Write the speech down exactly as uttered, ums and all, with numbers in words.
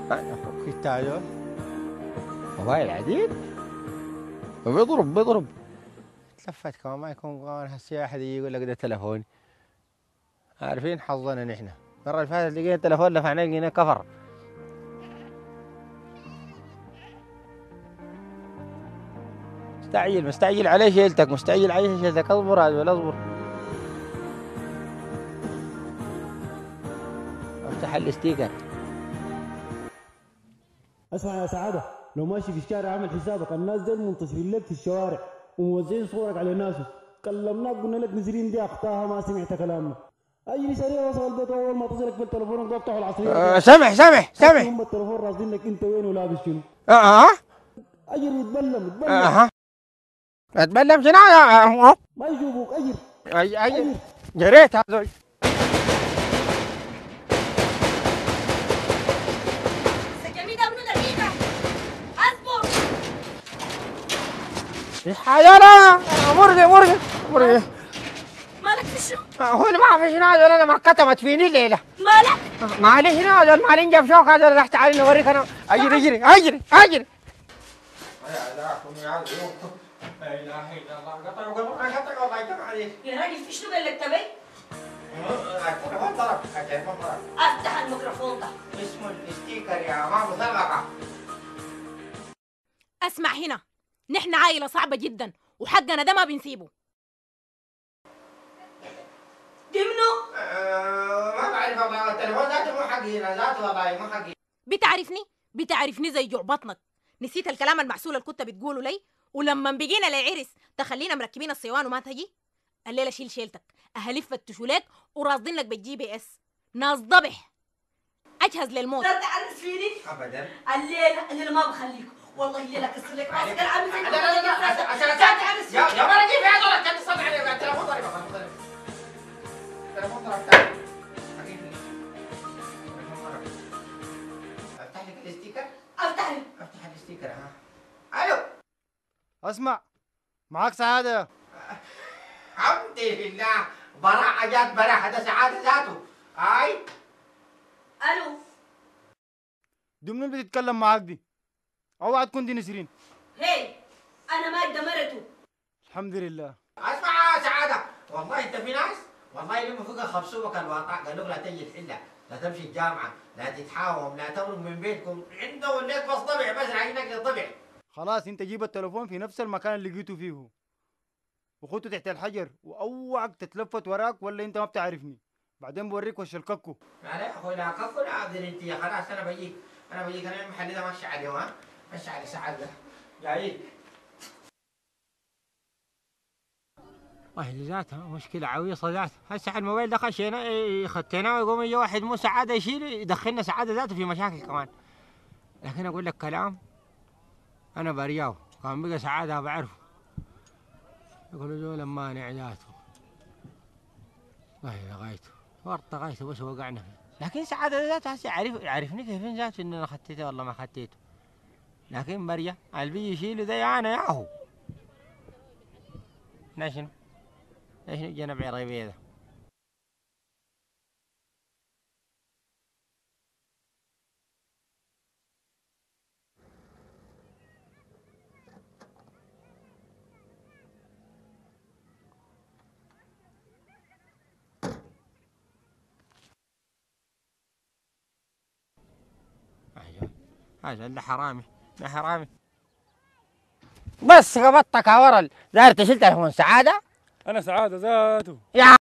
في التاجر موبايل عديد وبيضرب بيضرب. تلفت كمان ما يكون كمان هسه احد يجي يقول لك ده تلفوني. عارفين حظنا نحن، المره اللي فاتت لقينا التلفون دفعناه لقينا كفر. مستعجل مستعجل عليه شيلتك، مستعجل عليه شيلتك. اصبر هذول اصبر. افتح الاستيكر. اسمع يا سعاده، لو ماشي في الشارع اعمل حسابك الناس دول منتشرين لك في الشوارع وموزعين صورك على ناسه. كلمناك قلنا لك نسرين دي اخطاها ما سمعت كلامنا. اجري سريع وصل البيت واول ما اتصلك بالتليفون افتحوا العصريه. أه سامح سامح سامح. هم التليفون راصدين لك انت وين ولابس شنو. اه اه اجري اتبلم اتبلم. اها اتبلم شنو؟ ما يشوفوك. اجري اجري اجري. جريت هذول. حيانا مرقي مرقي مرقي. مالك في شو؟ هو اللي ما في شنو هذول، انا ما كتمت فيني الليله. مالك؟ معلش شنو هذول مالين جاب شوك هذول. راح تعالي نوريك انا. اجري اجري اجري اجري. لا اله الا الله. قطع قطع قطع الله يجمع عليك. يا راجل في شنو قال لك تبي؟ التليفون ضرب التليفون ضرب. افتح الميكروفون ده. اسمه الاستيكر يا ماما مثلقه. اسمع هنا، نحن عائلة صعبة جدا وحقنا ده ما بنسيبه. دي منو؟ أه ما بعرف والله. التليفون ذاته مو حقي، ذاته والله مو حقي. بتعرفني؟ بتعرفني زي جوع بطنك. نسيت الكلام المعسول اللي كنت بتقوله لي؟ ولما بقينا لعرس تخلينا مركبين الصيوان وما تجي؟ الليلة شيل شيلتك، اهالي فتشوا لك وراصدين لك بالجي بي اس. ناس ضبح اجهز للموت. لا تعرس فيني ابدا. الليلة الليلة ما بخليكم، والله الليلة كسر لك راسك. انا عامل زي لا لا لا عشان تعرس يا يا مرة كيف يا دولة كان تصلي عليه التليفون ضرب. التليفون ضرب تعال. افتح لك الاستيكر. افتح لي. افتح الاستيكر. ها الو. اسمع معاك سعاده. الحمد لله. براعة جات براعة. هذا سعادة ذاته. هاي الو. دي منين بتتكلم معاك دي؟ اوعى تكون دي نسرين. هي انا ماجدة مرته. الحمد لله. اسمع يا سعادة، والله انت في ناس والله لما فوق خبصوبك الواقع قالوا لا تجي الحلة، لا تمشي الجامعة، لا تتحاوم، لا تمرق من بيتكم. عنده وليك بس طبع، بس عينك للطبع. خلاص انت جيب التليفون في نفس المكان اللي لقيته فيه وخدته تحت الحجر واوعك تتلفت وراك ولا انت ما بتعرفني. بعدين بوريك وش الككو. لا لا يا اخوي لا كفو لا اقدر انت. خلاص انا بجيك انا بجيك انا المحل ده ماشي عليه. ها ماشي على سعادة جايين. والله ذاتها مشكلة عويصة ذاتها. هسه الموبايل ده خشينا خدتناه ويقوم يجي واحد مو سعادة يشيل يدخلنا سعادة ذاته في مشاكل كمان. لكن اقول لك كلام انا برياه كان بقى سعادة بعرفه. يقولوا زول مانع ذاته. والله لغايته ورطة غايته بس وقعنا فيه. لكن سعادة ذاته هسه عارف عرفني كيفين ذاته انه انا خديته والله ما خديته. لكن بريا اللي بيجي يشيله ده انا ياهو. ناشن ناشن جنب عريبيه ده. هذا ده حرامي ده حرامي. بس قبضتك ورا داير تشيل تليفون سعادة. انا سعاده ذاته. يا